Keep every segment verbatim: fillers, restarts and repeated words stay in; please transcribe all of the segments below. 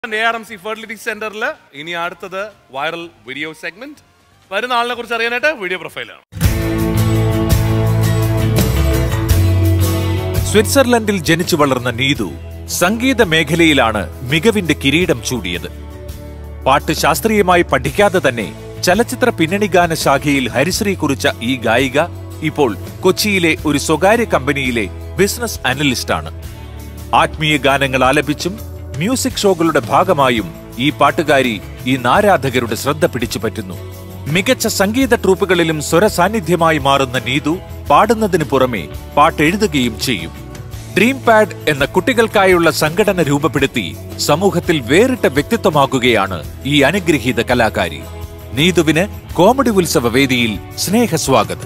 A R M C Fertility Center'ൽ ഇനി അടുത്തത് viral video segment. വരുന്ന ആളിനെ കുറിച്ച് അറിയാനായിട്ട് വീഡിയോ പ്രൊഫൈലാണ്. സ്വിറ്റ്സർലൻഡിൽ ജനിച്ചു വളർന്ന നീതു സംഗീത മേഖലയിലാണ് മികവിന്റെ കിരീടം ചൂടിയത്. പാട്ട് ശാസ്ത്രീയമായി പഠിക്കാതെ തന്നെ ചലച്ചിത്ര പിന്നണി ഗാന ശാഖയിൽ ഹരിശ്രീ കുറിച്ച ഈ ഗായിക ഇപ്പോൾ കൊച്ചിയിലെ ഒരു സ്വകാര്യ കമ്പനിയിലെ ബിസിനസ് അനലിസ്റ്റാണ്. ആത്മീയ ഗാനങ്ങൾ ആലപിച്ചും മ്യൂസിക് ഷോകളുടെ ഭാഗമായും ഈ പാട്ടുകാരി ഈ ആരാധകരുടെ ശ്രദ്ധ പിടിച്ചുപറ്റുന്നു. മികച്ച സംഗീത ട്രൂപ്പുകളിലും സ്വര സാന്നിധ്യമായി മാറുന്ന നീതു പാടുന്നതിന് പുറമെ പാട്ടെഴുതുകയും ചെയ്യും. ഡ്രീം പാഡ് എന്ന കുട്ടികൾക്കായുള്ള സംഘടന രൂപപ്പെടുത്തി സമൂഹത്തിൽ വേറിട്ട വ്യക്തിത്വമാക്കുകയാണ് ഈ അനുഗ്രഹീത കലാകാരി. നീതുവിന് കോമഡി ഉത്സവ വേദിയിൽ സ്നേഹസ്വാഗതം.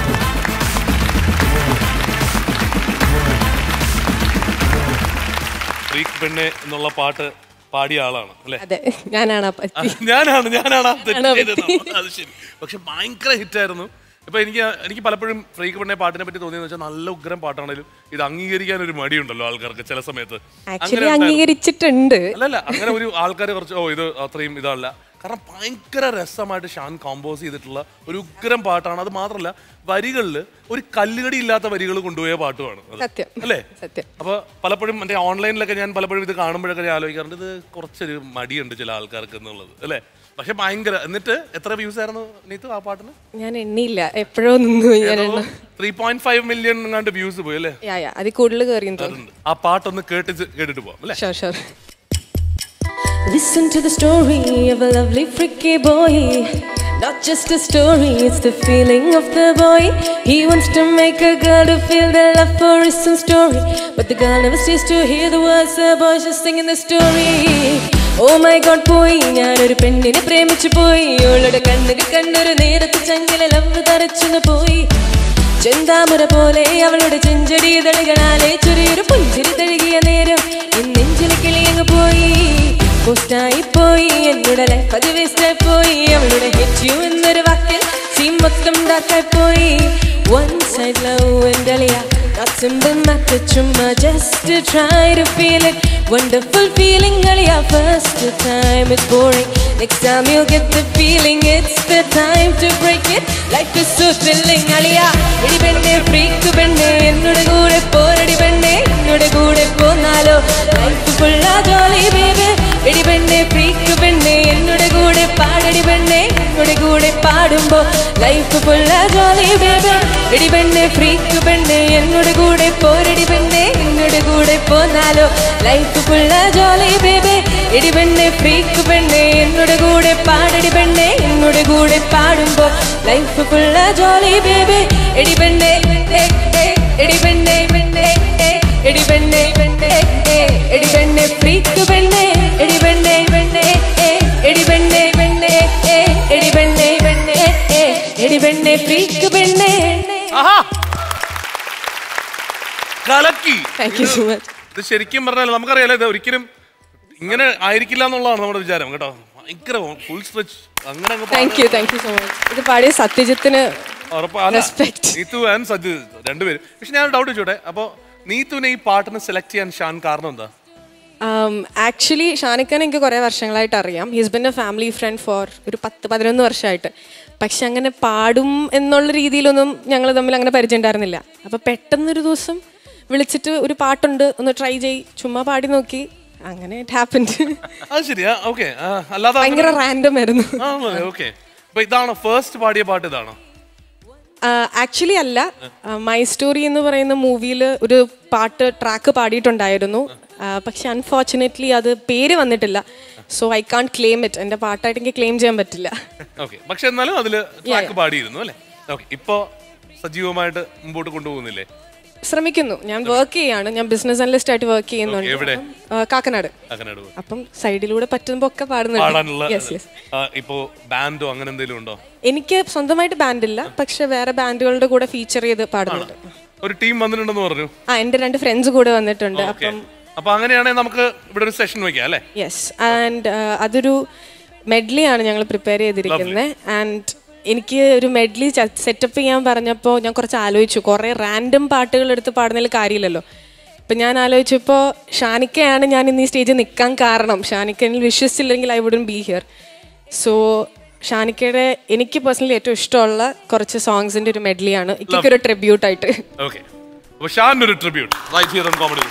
പെണ്ണെ എന്നുള്ള പാട്ട് പാടിയ ആളാണ് അല്ലേ? ഞാനാണ് ഞാനാണ് ഞാനാണ് അത് ശരി. പക്ഷെ ഭയങ്കര ഹിറ്റായിരുന്നു. ഇപ്പൊ എനിക്ക് എനിക്ക് പലപ്പോഴും ഫ്രീക്ക് പെണ്ണെ പാട്ടിനെ പറ്റി തോന്നിയെന്ന് വെച്ചാൽ നല്ല ഉഗ്രം പാട്ടാണെങ്കിലും ഇത് അംഗീകരിക്കാൻ ഒരു മടിയുണ്ടല്ലോ ആൾക്കാർക്ക് ചില സമയത്ത്. അംഗീകരിച്ചിട്ടുണ്ട്. അല്ലല്ല, അങ്ങനെ ഒരു ആൾക്കാർ കുറച്ച് ഓ ഇത് അത്രയും ഇതല്ല. കാരണം ഭയങ്കര രസമായിട്ട് ഷാൻ കോമ്പോസ് ചെയ്തിട്ടുള്ള ഒരു ഉഗ്രം പാട്ടാണ്. അത് മാത്രമല്ല വരികളിൽ ഒരു കല്ലുകടി ഇല്ലാത്ത വരികൾ കൊണ്ടുപോയ പാട്ടുമാണ് അല്ലേ? അപ്പൊ പലപ്പോഴും മറ്റേ ഓൺലൈനിലൊക്കെ ഞാൻ പലപ്പോഴും ഇത് കാണുമ്പോഴൊക്കെ ഞാൻ ആലോചിക്കാറുണ്ട് ഇത് കുറച്ചൊരു മടിയുണ്ട് ചില ആൾക്കാർക്ക് എന്നുള്ളത് അല്ലേ? പക്ഷെ ഭയങ്കര. എന്നിട്ട് എത്ര വ്യൂസ് ആയിരുന്നു നീത്തു ആ പാട്ടിന്? ഞാൻ എണ്ണിയില്ല, എപ്പോഴോ ത്രീ പോയിന്റ് ഫൈവ് മില്യൺ എങ്ങാണ്ട് വ്യൂസ് പോയി അല്ലേ? അതിൽ കൂടുതൽ കയറി. ആ പാട്ടൊന്ന് കേട്ടിട്ട് കേട്ടിട്ട് പോവാം അല്ലേ? Listen to the story of a lovely freaky boy. Not just a story, it's the feeling of the boy. He wants to make a girl to feel the love for his own story, but the girl never stays to hear the words the boy just singing the story. Oh my god boy, ഞാൻ ഒരു പെണ്ണിനെ പ്രേമിച്ചു പോയി. അവളുടെ കണ്ണുകൾ കണ്ണൊരു നേരത്തെ ചങ്കിലെ love തറച്ചു പോയി. ചെന്താമര പോലെ അവളുടെ ചെഞ്ചടി തളികളാലെ ചെറിയൊരു പുഞ്ചിരി തഴുകിയ നേരം നെഞ്ചിലെ കിളിയങ്ങ് പോയി. പോസ്റ്റായി പോയി എന്നോട് ലൈഫ് അത് വേസ്റ്റായി പോയി. അവളുടെ ഹിറ്റ് യു എന്നൊരു വാക്കിൽ സീൻ മൊത്തം ഡാർക്കായി പോയി. One side love and Alia, not simple matter chumma just to try to feel it. Wonderful feeling Alia, first time it's boring. Next time you'll get the feeling, it's the time to break it. Life is so thrilling Alia. Edi benne freak benne ennoda koode poradi benne ennoda koode ponalo life full a jolly baby. Edi benne freak benne ennoda koode paadadi benne ennoda koode paadumbo life full a jolly baby. Edi benne freak benne ennoda koode poradi benne ennoda koode ponalo life full a jolly baby. Edi benne freak benne ennoda koode paadadi benne ennoda koode paadumbo life full a jolly baby. Edi benne edi benne edi benne edi benne freak benne edi benne edi benne edi benne edi benne freak benne. ആഹാ, കലക്കി. Thank you so much. ഇത് ശരിക്കും പറഞ്ഞാൽ നമുക്കറിയാലോ ഇത് ഒരിക്കലും ഇങ്ങനെ ആയിരിക്കില്ല എന്നുള്ളതാണ് നമ്മുടെ വിചാരം കേട്ടോ. ഭയങ്കര ഫുൾ സ്ട്രെച്ച് അങ്ങനെ. Thank you, thank you so much. ഇത് പാടിയ സത്യജിത്തിന് നീതു ആൻഡ് സത്യജിത്ത് രണ്ടുപേരും. പക്ഷെ ഞാൻ ഡൗട്ട് ചോട്ടെ, അപ്പൊ നീത്തുവിനെ ഈ പാട്ടിന് സെലക്ട് ചെയ്യാൻ ഷാൻ കാരണം എന്താ? ആക്ച്വലി ഷാനിക്കാൻ എനിക്ക് കുറേ വർഷങ്ങളായിട്ട് അറിയാം. He's been a family friend for ഒരു പത്ത് പതിനൊന്ന് വർഷമായിട്ട്. പക്ഷെ അങ്ങനെ പാടും എന്നുള്ള രീതിയിലൊന്നും ഞങ്ങൾ തമ്മിൽ അങ്ങനെ പരിചയം ഉണ്ടായിരുന്നില്ല. അപ്പോൾ പെട്ടെന്നൊരു ദിവസം വിളിച്ചിട്ട് ഒരു പാട്ടുണ്ട് ഒന്ന് ട്രൈ ചെയ്, ചുമ്മാ പാടി നോക്കി, അങ്ങനെ ഇറ്റ് ഹാപ്പൻഡ്. അത് ശരിയാ, ഓക്കെ. അല്ലാതെ ഭയങ്കര റാൻഡം ആയിരുന്നു. ഓക്കെ. അപ്പോൾ ഇതാണോ ഫസ്റ്റ് പാടിയ പാട്ട്? ഇതാണോ? ആക്ച്വലി അല്ല, മൈ സ്റ്റോറി എന്ന് പറയുന്ന മൂവിയിൽ ഒരു പാട്ട് ട്രാക്ക് പാടിയിട്ടുണ്ടായിരുന്നു. പക്ഷെ അൺഫോർച്ചുനേറ്റ്ലി അത് പേര് വന്നിട്ടില്ല. So I can't claim it. എൻ്റെ പാട്ടായിട്ട് എനിക്ക് ക്ലെയിം ചെയ്യാൻ പറ്റില്ല. ഓക്കെ. പക്ഷെ എന്നാലും അതിൽ ട്രാക്ക് പാടിയിരുന്നു അല്ലേ? ഓക്കെ. ഇപ്പോൾ സജീവമായിട്ട് മുമ്പോട്ട് കൊണ്ടുപോകുന്നില്ലേ? ശ്രമിക്കുന്നു. ഞാൻ വർക്ക് ചെയ്യാണ്. ഞാൻ ബിസിനസ് അനലിസ്റ്റ് ആയിട്ട് വർക്ക് ചെയ്യുന്നുണ്ട് കാക്കനാട്. അപ്പം സൈഡിലൂടെ പറ്റുമ്പോ ഒക്കെ പാടുന്നുണ്ട്. ഇപ്പോ ബാൻഡോ അങ്ങനെ എന്തെങ്കിലും ഉണ്ടോ? എനിക്ക് സ്വന്തമായിട്ട് ബാൻഡില്ല, പക്ഷെ വേറെ ബാൻഡുകളുടെ കൂടെ ഫീച്ചർ ചെയ്ത് പാടുന്നുണ്ട്. ഒരു ടീം വന്നിട്ടുണ്ടെന്ന് പറഞ്ഞു. ആ, എന്റെ രണ്ട് ഫ്രണ്ട്സ് കൂടെ വന്നിട്ടുണ്ട്. അപ്പം അപ്പൊ അങ്ങനെയാണെങ്കിൽ നമുക്ക് ഇവിടെ ഒരു സെഷൻ വെക്കാം അല്ലേ? യെസ്. ആൻഡ് അതൊരു മെഡ്ലി ആണ് ഞങ്ങൾ പ്രിപ്പയർ ചെയ്തിരിക്കുന്നത്. ആൻഡ് എനിക്ക് ഒരു മെഡ്ലി സെറ്റപ്പ് ചെയ്യാൻ പറഞ്ഞപ്പോൾ ഞാൻ കുറച്ച് ആലോചിച്ചു. കുറേ റാൻഡം പാട്ടുകൾ എടുത്ത് പാടുന്നതിൽ കാര്യമില്ലല്ലോ. അപ്പം ഞാൻ ആലോചിച്ചപ്പോൾ ഷാനിക്കയാണ് ഞാൻ ഇന്ന് ഈ സ്റ്റേജിൽ നിൽക്കാൻ കാരണം. ഷാനിക്ക എന്നിൽ വിശ്വസിച്ചില്ലെങ്കിൽ I wouldn't be here. So ഷാനിക്കയുടെ എനിക്ക് പേഴ്സണലി ഏറ്റവും ഇഷ്ടമുള്ള കുറച്ച് സോങ്സിന്റെ ഒരു മെഡ്ലിയാണ് എനിക്കൊരു ട്രിബ്യൂട്ട് ആയിട്ട്. ഓക്കെ, അപ്പോൾ ഷാനിന്റെ ഒരു tribute right here on comedy.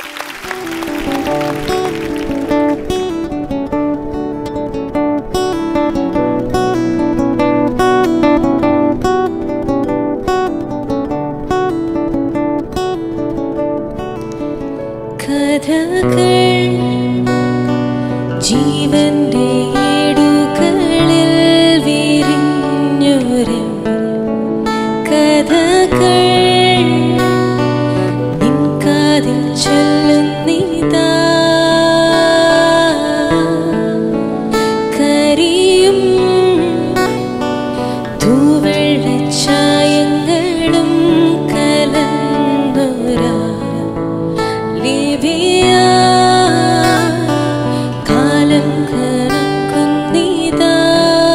കഥകൾ ജീവന്റെ ഏടുകളിൽ വിരിഞ്ഞൊരു കഥകൾ നിൻ കാതിൽ ചൊല്ലുന്നിതാ. കരിയും തൂവെള്ളച്ചായങ്ങളും കലർന്നൊരാ കാലം കറക്കുന്നിതാ.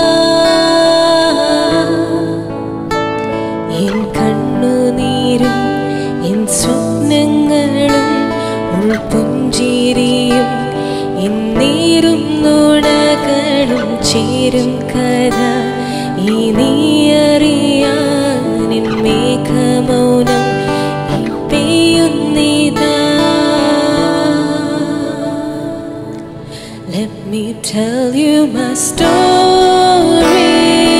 എൻ കണ്ണുനീരും എൻ സ്വപ്നങ്ങളും ഉൾപുഞ്ചിരിയും എൻ നീരും നുണകളും ചേരും കഥ ഈ നീ അറിയാൻ എൻ മേഘമൗനം പെയ്യുന്നിതാ. Let me tell you my story,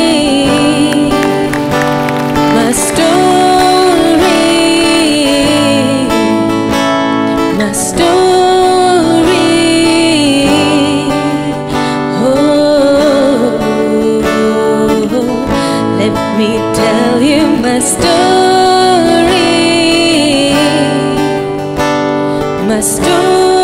my story, my story. Oh, let me tell you my story, my story.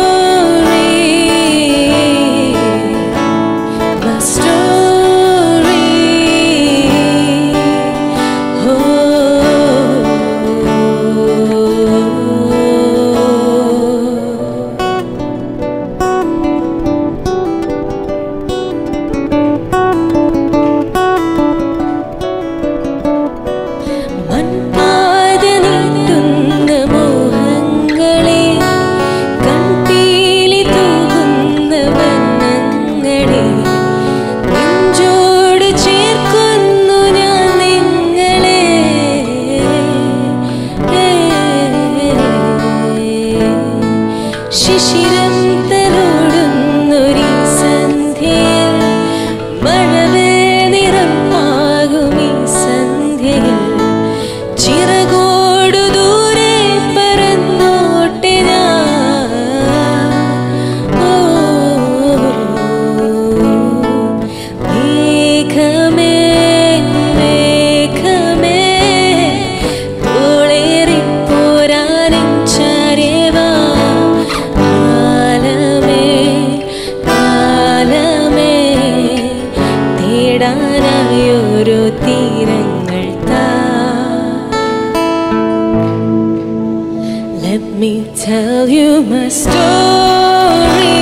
Let me tell you my story,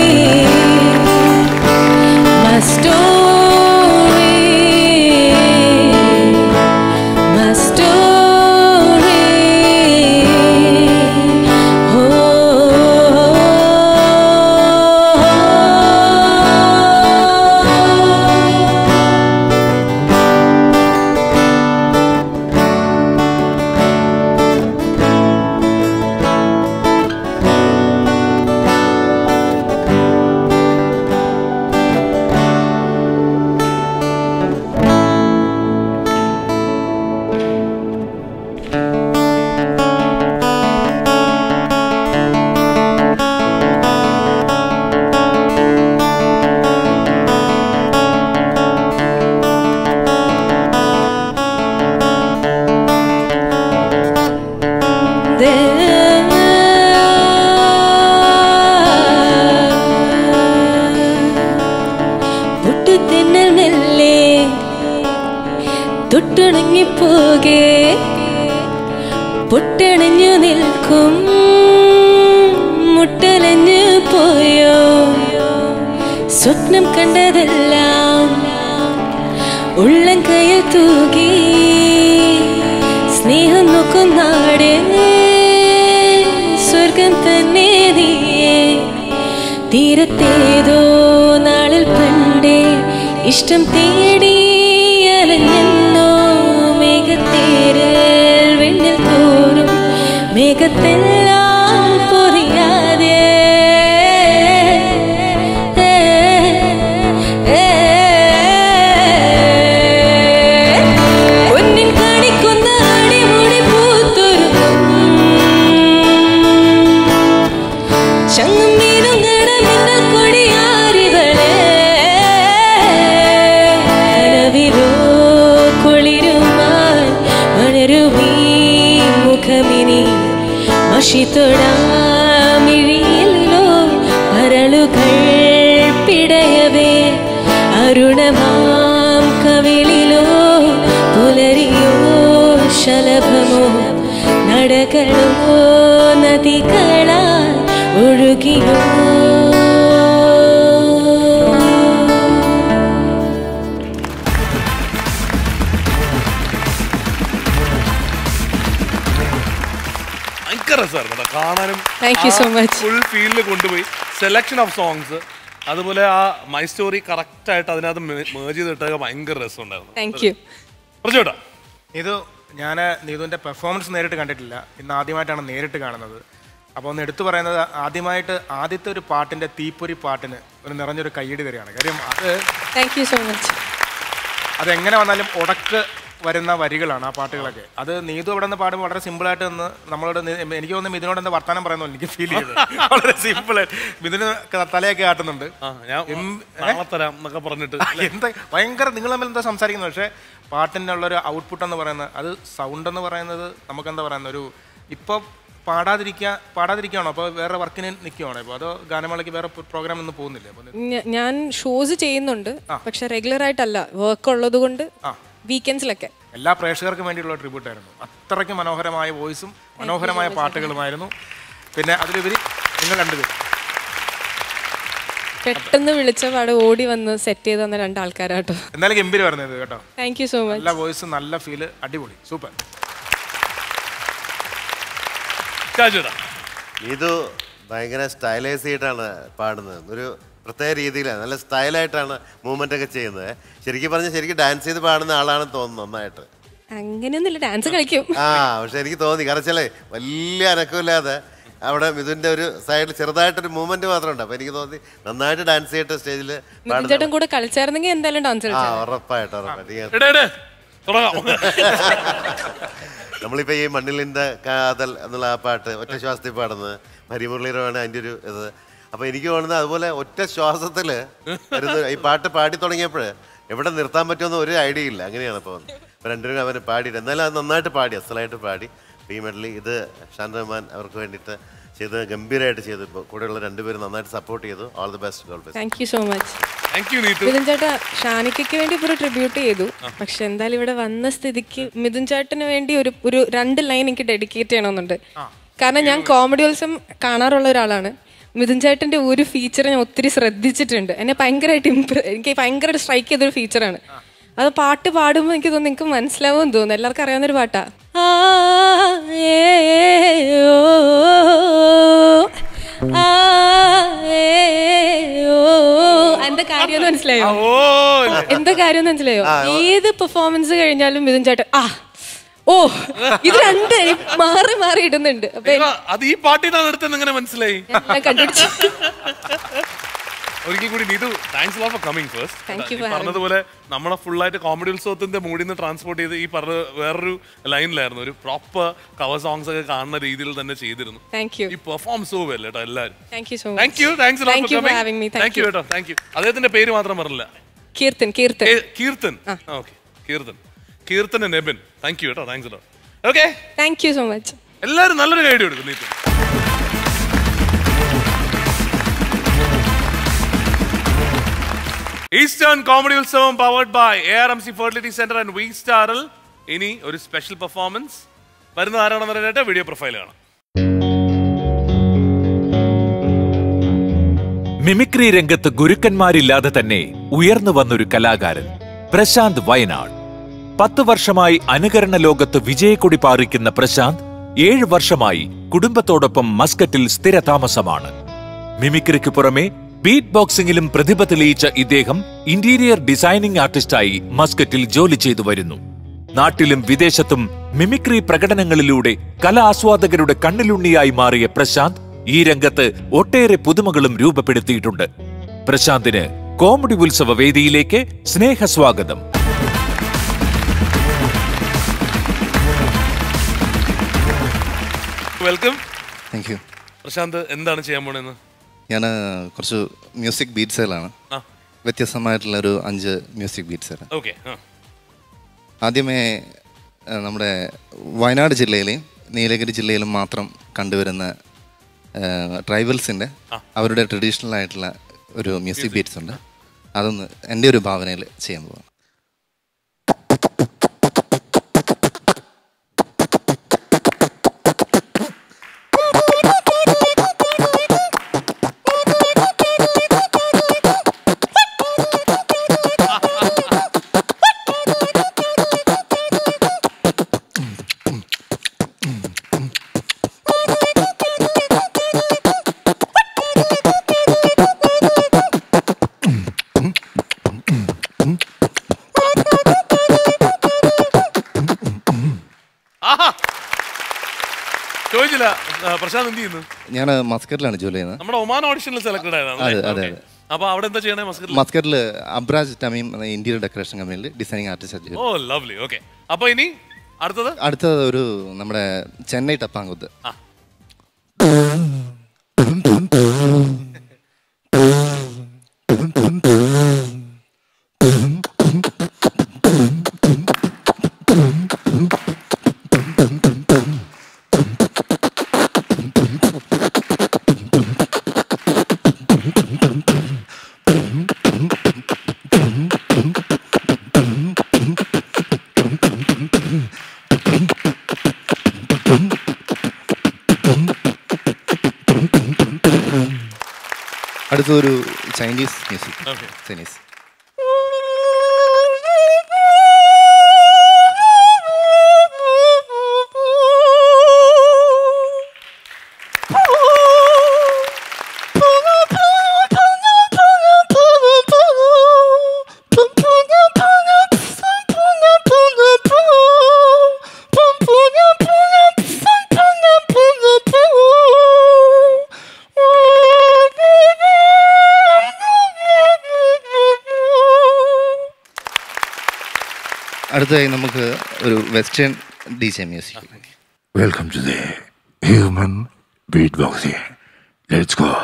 my story, my story. തൊട്ടണങ്ങിപ്പോകെ പൊട്ടണഞ്ഞു നിൽക്കും മുട്ടലഞ്ഞു പോയോ സ്വപ്നം കണ്ടതെല്ലാം ഉള്ളം കയ്യിൽ തൂകി സ്നേഹം നോക്കും നാടേ സ്വർഗം തീരത്തേതോ നാളിൽ പണ്ടേ ഇഷ്ടം തേടി അലഞ്ഞെന്നോ മേഘത്തേരിൽ വെണ്ണിൽ തോറും മേഘത്തെല്ലാം പൊറിയാതെ പൊന്നിൻ കാണിക്കുന്ന അടിമുടി പൂത്തൊരുക്കും ചങ്ങും മീനും കടമിന്നൽ കൊടിയാരികളെ കനവിലോ കുളിരുമാൻ മണരുമീ മുഖമിനി മഷിത്തൊടാമിഴിയില്ലോ പരളുകൾ പിടയവേ അരുണമാം കവിളിലോ പുലരിയോ ശലഭമോ നടകളോ നദികളാൽ ഒഴുകിയോ കാണാനും ഫുൾ ഫീൽഡിൽ കൊണ്ടുപോയി സെലക്ഷൻ ഓഫ് സോങ്സ് അതുപോലെ ആ മൈ സ്റ്റോറി കറക്റ്റ് ആയിട്ട് അതിനകത്ത് മേജ് ചെയ്തിട്ടൊക്കെ ഭയങ്കര രസമുണ്ടായിരുന്നു. ഇത് ഞാൻ നീതുവിൻ്റെ പെർഫോമൻസ് നേരിട്ട് കണ്ടിട്ടില്ല, ഇന്ന് ആദ്യമായിട്ടാണ് നേരിട്ട് കാണുന്നത്. അപ്പോൾ ഒന്ന് എടുത്തു പറയുന്നത്, ആദ്യമായിട്ട് ആദ്യത്തെ ഒരു പാട്ടിൻ്റെ തീപ്പൊരി പാട്ടിന് ഒരു നിറഞ്ഞൊരു കയ്യടി തരികയാണ്. കാര്യം അത് അതെങ്ങനെ വന്നാലും ഉടക്ക് വരുന്ന വരികളാണ് ആ പാട്ടുകളൊക്കെ. അത് നീതു അവിടെ നിന്ന് പാടുമ്പോൾ വളരെ സിമ്പിളായിട്ട് നിന്ന് നമ്മളോട് എനിക്ക് തോന്നുന്നു മിഥുനോട് എന്താ വർത്താനം പറയുന്നു എനിക്ക് ഫീൽ ചെയ്തത്. വളരെ സിമ്പിളായിട്ട് മിഥുന് തലയൊക്കെ ആട്ടുന്നുണ്ട്. എന്താ ഭയങ്കര നിങ്ങൾ തമ്മിൽ എന്താ സംസാരിക്കുന്നത്, പക്ഷേ പാട്ടിൻ്റെ ഉള്ളൊരു ഔട്ട്പുട്ട് എന്ന് പറയുന്നത്, അത് സൗണ്ട് എന്ന് പറയുന്നത് നമുക്കെന്താ പറയുന്നത്, ഒരു ഇപ്പോൾ പാടാതിരിക്കുക പാടാതിരിക്കുകയാണോ അപ്പോൾ വേറെ വർക്കിന് നിൽക്കുകയാണോ ഇപ്പോൾ, അതോ ഗാനമേളയ്ക്ക് വേറെ പ്രോഗ്രാം ഒന്നും പോകുന്നില്ല? ഞാൻ ഷോസ് ചെയ്യുന്നുണ്ട്, പക്ഷെ റെഗുലർ ആയിട്ടല്ല, വർക്ക് ഉള്ളത് കൊണ്ട് വീക്കെൻഡ്സിലൊക്കെ. എല്ലാ പ്രേക്ഷകർക്കും വേണ്ടിയുള്ള ട്രിബ്യൂട്ട് ആയിരുന്നു. അത്രയ്ക്ക് മനോഹരമായ വോയിസും മനോഹരമായ പാട്ടുകളുമായിരുന്നു. പിന്നെ അതിലുപരി നിങ്ങൾ രണ്ടുപേരും പെട്ടെന്ന് വിളിച്ച പാട് ഓടി വന്ന് സെറ്റ് ചെയ്ത് തന്ന രണ്ടാൾക്കാരാട്ടോ. എന്നാലും ഗംഭീരം പറഞ്ഞത് കേട്ടോ. Thank you so much. നല്ല വോയിസ്, നല്ല ഫീല്, അടിപൊളി, സൂപ്പർ. ഇത് ഭയങ്കര സ്റ്റൈലൈസ് ചെയ്തിട്ടാണ് പാടുന്നത്, ഒരു പ്രത്യേക രീതിയിലാണ്, നല്ല സ്റ്റൈലായിട്ടാണ് മൂവ്മെന്റ് ഒക്കെ ചെയ്യുന്നത്. ശരിക്കും പറഞ്ഞാൽ ശരിക്കും ഡാൻസ് ചെയ്ത് പാടുന്ന ആളാണെന്ന് തോന്നുന്നു നന്നായിട്ട്. അങ്ങനെയൊന്നുമില്ല, ഡാൻസ് കളിക്കും. ആ പക്ഷെ എനിക്ക് തോന്നി, കാരണം വെച്ചാലേ വലിയ അനക്കമില്ലാതെ അവിടെ മിഥുന്റെ ഒരു സൈഡിൽ ചെറുതായിട്ടൊരു മൂവ്മെന്റ് മാത്രമുണ്ട്. അപ്പൊ എനിക്ക് തോന്നി നന്നായിട്ട് ഡാൻസ് ചെയ്തിട്ട് സ്റ്റേജിൽ കൂടെ കളിച്ചായിരുന്നെങ്കിൽ എന്തായാലും ഡാൻസ് ആ ഉറപ്പായിട്ട് ഉറപ്പായിട്ട്. നമ്മളിപ്പോ ഈ മണ്ണിലിന്റെ കാതൽ എന്നുള്ള ആ പാട്ട് ഒറ്റ ശ്വാസത്തിൽ പാടുന്നത് ഹരിമുരളീരമാണ് അതിൻ്റെ ഒരു ഇത്. അപ്പൊ എനിക്ക് തോന്നുന്നത് അതുപോലെ ഒറ്റ ശ്വാസത്തില് ഈ പാട്ട് പാടി തുടങ്ങിയപ്പോൾ എവിടെ നിർത്താൻ പറ്റുമെന്ന് ഒരു ഐഡിയ ഇല്ല. അങ്ങനെയാണ് ഇപ്പോൾ രണ്ടുപേരും അവന് പാടിയിട്ട്, എന്നാലും അത് നന്നായിട്ട് പാടി, അസലായിട്ട് പാടി. ഈ മെഡലി ഇത് ഷാൻ റഹ്മാൻ അവർക്ക് വേണ്ടിയിട്ട് ചെയ്ത് ഗംഭീരമായിട്ട് ചെയ്തു. കൂടെയുള്ള രണ്ടുപേരും നന്നായിട്ട് സപ്പോർട്ട് ചെയ്തു. All the best. Thank you so much. Mithun ചേട്ടാ ഷാനിക്കയ്ക്ക് വേണ്ടി ഒരു ട്രിബ്യൂട്ട് ചെയ്തു, പക്ഷെ എന്തായാലും ഇവിടെ വന്ന സ്ഥിതിക്ക് മിഥുൻ ചേട്ടന് വേണ്ടി ഒരു ഒരു രണ്ട് ലൈൻ എനിക്ക് ഡെഡിക്കേറ്റ് ചെയ്യണമെന്നുണ്ട്. കാരണം ഞാൻ കോമഡി ഉത്സവം കാണാറുള്ള ഒരാളാണ്. മിഥുൻ ചേട്ടൻ്റെ ഒരു ഫീച്ചർ ഞാൻ ഒത്തിരി ശ്രദ്ധിച്ചിട്ടുണ്ട്. എന്നെ ഭയങ്കരമായിട്ട് ഇംപ്ര എനിക്ക് ഭയങ്കരമായിട്ട് സ്ട്രൈക്ക് ചെയ്തൊരു ഫീച്ചറാണ് അത്. പാട്ട് പാടുമ്പോൾ എനിക്ക് തോന്നുന്നു നിങ്ങൾക്ക് മനസ്സിലാവുമെന്ന് തോന്നുന്നു, എല്ലാവർക്കും അറിയാവുന്നൊരു പാട്ടാ. ആ എന്താ കാര്യം മനസ്സിലായോ? എന്താ കാര്യം മനസ്സിലായോ? ഏത് പെർഫോമൻസ് കഴിഞ്ഞാലും മിഥുൻ ചേട്ടൻ ആ ഓ ഇത് രണ്ട് മാറി മാറി ഇടുന്നുണ്ട്. അത് ഈ പാട്ടിനാണ് എടുത്തെന്ന് എങ്ങനെ മനസ്സിലായി? കണ്ടുപിടിച്ചു. ഒരിക്കൽ കൂടി Neethu, thanks for coming first. പറഞ്ഞതുപോലെ നമ്മളെ ഫുള്ളായിട്ട് കോമഡി ഉത്സവത്തിന്റെ മൂഡിൽ നിന്ന് ട്രാൻസ്പോർട്ട് ചെയ്ത് ഈ പറഞ്ഞ വേറൊരു ലൈനിലായിരുന്നു, ഒരു പ്രോപ്പർ കവർ സോങ്സ് ഒക്കെ കാണുന്ന രീതിയിൽ തന്നെ ചെയ്തിരുന്നു. ഈ പെർഫോം സോ വെൽ കേട്ടോ എല്ലാവരും. അദ്ദേഹത്തിന്റെ പേര് മാത്രം പറഞ്ഞില്ല, Keerthan. Keerthan Keerthan okay Keerthan Keerthan Nebin. Thank you കേട്ടോ. താങ്ക്സ് കേട്ടോ. Okay thank you so much. എല്ലാവരും നല്ലൊരു ഗൈഡ് കൊടുക്കും. Neethu eastern comedy Utsavam powered by A R M C fertility centre and V സ്റ്റാറിൽ ഇനി ഒരു സ്പെഷ്യൽ പെർഫോമൻസ് വരുന്ന ആരാണെന്ന് പറഞ്ഞിട്ട് വീഡിയോ പ്രൊഫൈൽ കാണാം. മിമിക്രി രംഗത്ത് ഗുരുക്കന്മാരില്ലാതെ തന്നെ ഉയർന്നു വന്നൊരു കലാകാരൻ പ്രശാന്ത് വയനാട്. പത്ത് വർഷമായി അനുകരണ ലോകത്ത് വിജയക്കൊടി പാറിക്കുന്ന പ്രശാന്ത് ഏഴ് വർഷമായി കുടുംബത്തോടൊപ്പം മസ്കറ്റിൽ സ്ഥിരതാമസമാണ്. മിമിക്രിക്ക് പുറമെ ബീറ്റ് ബോക്സിംഗിലും പ്രതിഭ തെളിയിച്ച ഇദ്ദേഹം ഇന്റീരിയർ ഡിസൈനിംഗ് ആർട്ടിസ്റ്റായി മസ്കറ്റിൽ ജോലി ചെയ്തു വരുന്നു. നാട്ടിലും വിദേശത്തും മിമിക്രി പ്രകടനങ്ങളിലൂടെ കലാ ആസ്വാദകരുടെ കണ്ണിലുണ്ണിയായി മാറിയ പ്രശാന്ത് ഈ രംഗത്ത് ഒട്ടേറെ പുതുമകളും രൂപപ്പെടുത്തിയിട്ടുണ്ട്. പ്രശാന്തിന് കോമഡി ഉത്സവ വേദിയിലേക്ക് സ്നേഹസ്വാഗതം. വെൽക്കം. Thank you. പ്രശാന്ത്, എന്താണ് ചെയ്യാൻ പോണെന്ന്? ഞാൻ കുറച്ച് മ്യൂസിക് ബീറ്റ്സുകളാണ്, വ്യത്യസ്തമായിട്ടുള്ള ഒരു അഞ്ച് മ്യൂസിക് ബീറ്റ്സുകൾ. ഓക്കെ. ആദ്യമേ നമ്മുടെ വയനാട് ജില്ലയിലെയും നീലഗിരി ജില്ലയിലും മാത്രം കണ്ടുവരുന്ന ട്രൈബൽസിൻ്റെ അവരുടെ ട്രഡീഷണൽ ആയിട്ടുള്ള ഒരു മ്യൂസിക് ബീറ്റ്സ് ഉണ്ട്. അതൊന്ന് എൻ്റെ ഒരു ഭാവനയിൽ ചെയ്യാൻ പോകാം. പ്രശാന്ത് എന്ത് ചെയ്യുന്നു? ഞാൻ മസ്കറ്റിലാണ് ജോലി ചെയ്യുന്നത്. നമ്മുടെ ഒമാൻ ഓഡിഷനിൽ സെലക്ടഡ് ആയതാണ്. അതെ അതെ. അപ്പൊ അവിടെ എന്താ ചെയ്യണേ? മസ്കറ്റിൽ മസ്കറ്റിൽ അബ്രാജ് ടമീം ഇന്റീരിയർ ഡെക്കറേഷൻ കമ്പനിയിൽ designing artist. Oh lovely. Okay. അപ്പൊ ഇനി അടുത്തത് അടുത്തത് ഒരു നമ്മുടെ ചെന്നൈ ടപ്പാങ്കുത്ത്. അടുത്തൊരു ചൈനീസ് മ്യൂസിക്. ചൈനീസ് അടുത്തതായി നമുക്ക് ഒരു western D J music. Welcome to the human beat boxing. Let's go.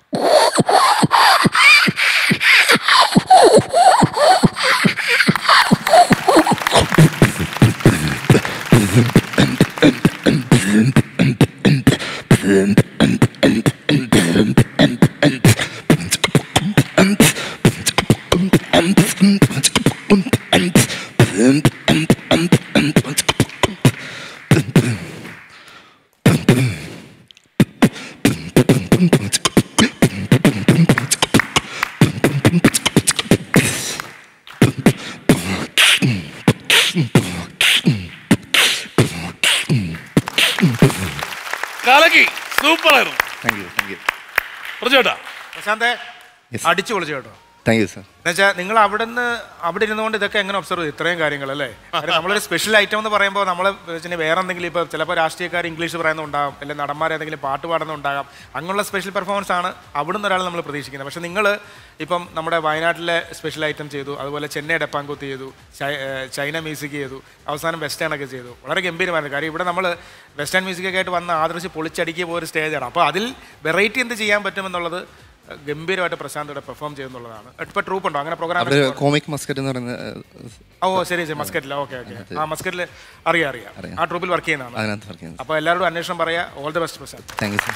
Super ആയിരുന്നു. Thank you. Thank you. പ്രശാന്തേ, അടിച്ചു പൊളിച്ചു കേട്ടോ. Thank you sir. എന്നുവെച്ചാൽ നിങ്ങൾ അവിടെ നിന്ന് അവിടെ ഇരുന്നുകൊണ്ട് ഇതൊക്കെ എങ്ങനെ ഒബ്സർവ് ചെയ്തു ഇത്രയും കാര്യങ്ങൾ അല്ലേ? നമ്മളൊരു സ്പെഷ്യൽ ഐറ്റം എന്ന് പറയുമ്പോൾ നമ്മൾ വേറെ എന്തെങ്കിലും ഇപ്പോൾ ചിലപ്പോൾ രാഷ്ട്രീയക്കാർ ഇംഗ്ലീഷ് പറയുന്നുണ്ടാകും, അല്ലെങ്കിൽ നടന്മാർ ഏതെങ്കിലും പാട്ട് പാടുന്നുണ്ടാകാം. അങ്ങനെയുള്ള സ്പെഷ്യൽ പെർഫോമൻസ് ആണ് അവിടുന്ന് ഒരാൾ നമ്മൾ പ്രതീക്ഷിക്കുന്നത്. പക്ഷേ നിങ്ങൾ ഇപ്പം നമ്മുടെ വയനാട്ടിലെ സ്പെഷ്യൽ ഐറ്റം ചെയ്തു, അതുപോലെ ചെന്നൈ ഡപ്പാങ്കൂത്ത് ചെയ്തു, ചൈന മ്യൂസിക് ചെയ്തു, അവസാനം വെസ്റ്റേൺ ഒക്കെ ചെയ്തു. വളരെ ഗംഭീരമായിരുന്നു. കാര്യം ഇവിടെ നമ്മൾ വെസ്റ്റേൺ മ്യൂസിക്കൊക്കെ ആയിട്ട് വന്ന് ആദർശ് പൊളിച്ചടിക്കുക പോയ ഒരു സ്റ്റേജാണ്. അപ്പോൾ അതിൽ വെറൈറ്റി എന്ത് ചെയ്യാൻ പറ്റുമെന്നുള്ളത് ഗംഭീരമായിട്ട് പ്രശാന്തോടെ പെർഫോം ചെയ്യുന്നുള്ളതാണ്. ഇപ്പൊ ട്രൂപ്പ് ഉണ്ടോ അങ്ങനെ പ്രോഗ്രാം? കോമിക് മസ്കറ്റ് എന്ന് പറയുന്ന. ഓ ശരി ശരി, മസ്കറ്റിൽ. Okay okay. ആ മസ്കറ്റിൽ അറിയാം അറിയാം. ആ ട്രൂപ്പിൽ വർക്ക് ചെയ്യുന്നതാണ്. അപ്പോൾ എല്ലാവരോടും അന്വേഷണം പറയാ. All the best Prashanth. Thank you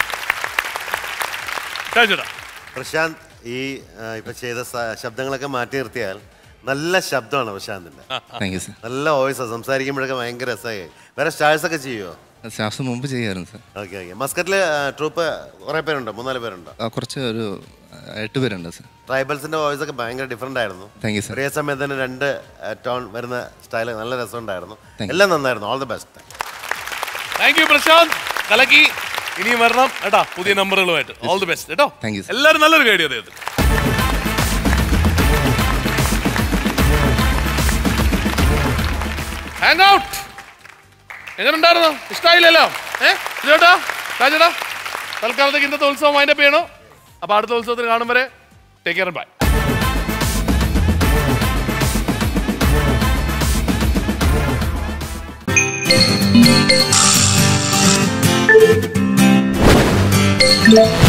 sir. Prashanth ഈ ഇപ്പൊ ചെയ്ത ശബ്ദങ്ങളൊക്കെ മാറ്റി നിർത്തിയാൽ നല്ല ശബ്ദമാണ് പ്രശാന്തിന്റെ. Thank you sir. നല്ല വോയിസാണ്, സംസാരിക്കുമ്പോഴൊക്കെ ഭയങ്കര രസമായി. വേറെ സ്റ്റാഴ്സ് ഒക്കെ ചെയ്യുമോ? സ്റ്റാഫ്സ് മുമ്പ് ചെയ്യാറുണ്ട് സർ. Okay okay. മസ്കറ്റില് ട്രൂപ്പ് കുറെ പേരുണ്ടോ? മൂന്നാല് പേരുണ്ടോ? കുറച്ച് ഒരു എട്ട് പേരുണ്ട് സർ. ട്രൈബൽസിന്റെ വോയിസ് ഒക്കെ ഭയങ്കര ഡിഫറെന്റ് ആയിരുന്നു. Thank you sir. ഒരേ സമയത്ത് തന്നെ രണ്ട് ടോൺ വരുന്ന സ്റ്റൈൽ നല്ല രസമുണ്ടായിരുന്നു. എല്ലാം നന്നായിരുന്നു. All the best. Thank you Prashanth. കലക്കി. ഇനിയും വരണം കേട്ടാ പുതിയ നമ്പറുകളുമായിട്ട്. ഓൾ ദി ബെസ്റ്റ് കേട്ടോ. Thank you. എല്ലാവരും നല്ലൊരു കേടി അദ്ദേഹത്തിന്. ഹാങ് ഔട്ട് എങ്ങനെ ഉണ്ടായിരുന്നു? ഇഷ്ടമായില്ലല്ലോ ഏഹ് ചേട്ടാ രാജേട്ടാ? തൽക്കാലത്തേക്ക് ഇന്നത്തെ ഉത്സവം വൈൻഡപ്പ് ചെയ്യണോ? അപ്പൊ അടുത്ത ഉത്സവത്തിന് കാണും വരെ ടേക്ക് കെയർ, ബൈ. Yeah.